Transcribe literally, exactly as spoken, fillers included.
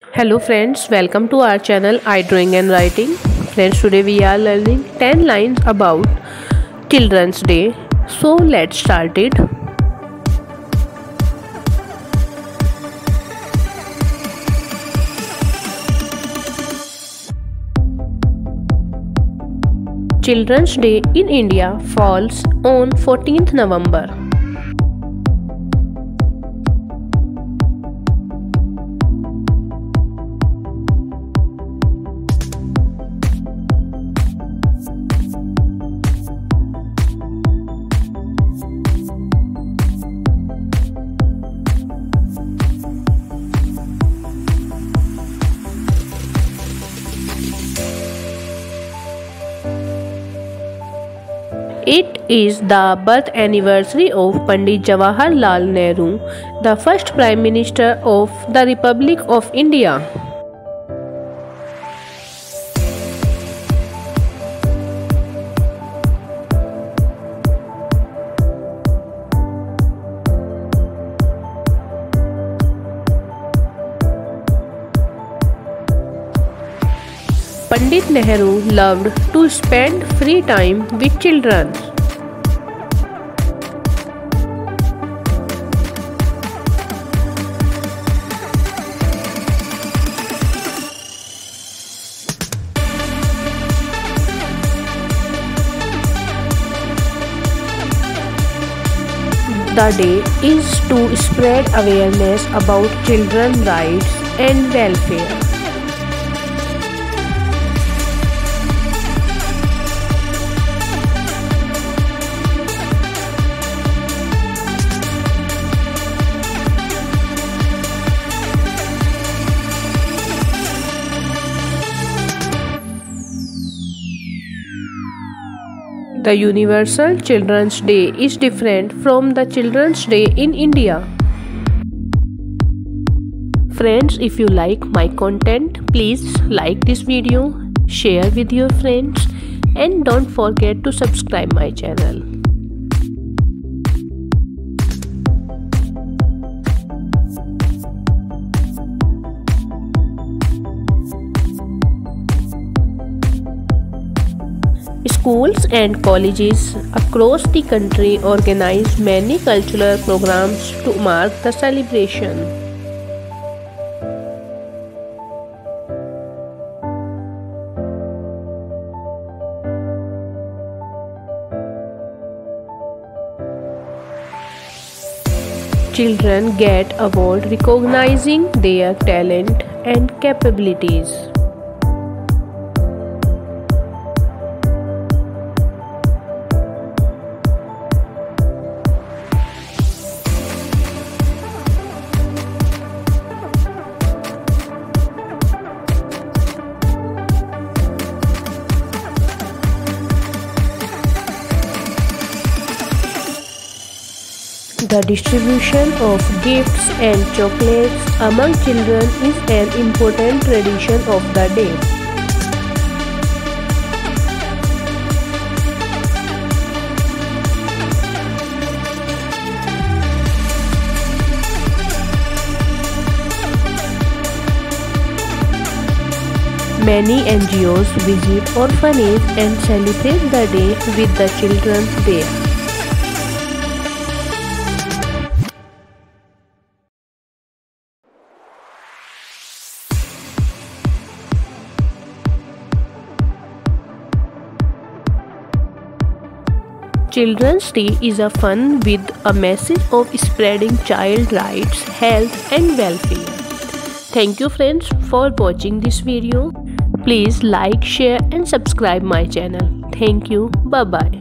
Hello friends, welcome to our channel I Drawing and Writing. Friends, today we are learning ten lines about Children's Day. So let's start it. Children's Day in India falls on fourteenth November. It is the birth anniversary of Pandit Jawaharlal Nehru, the first Prime Minister of the Republic of India. Pandit Nehru loved to spend free time with children. The day is to spread awareness about children's rights and welfare. The Universal Children's Day is different from the Children's Day in India. Friends, if you like my content, please like this video, share with your friends, and don't forget to subscribe my channel. Schools and colleges across the country organize many cultural programs to mark the celebration. Children get awards recognizing their talent and capabilities. The distribution of gifts and chocolates among children is an important tradition of the day. Many N G Os visit orphanages and celebrate the day with the children there. Children's Day is a fun with a message of spreading child rights, health and welfare. Thank you friends for watching this video. Please like, share and subscribe my channel. Thank you. Bye bye.